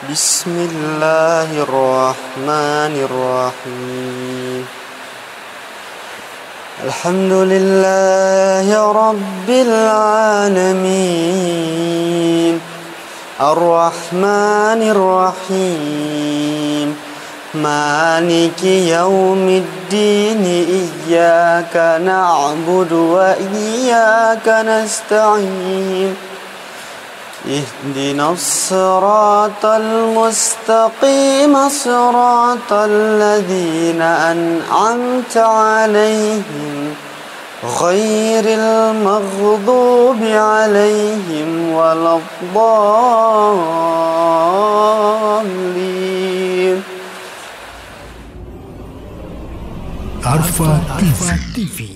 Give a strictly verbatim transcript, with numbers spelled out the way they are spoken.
بسم الله الرحمن الرحيم. الحمد لله رب العالمين، الرحمن الرحيم، مالك يوم الدين، إياك نعبد وإياك نستعين، اهدنا الصراط المستقيم، صراط الذين أنعمت عليهم غير المغضوب عليهم ولا الضالين. عرفة تي في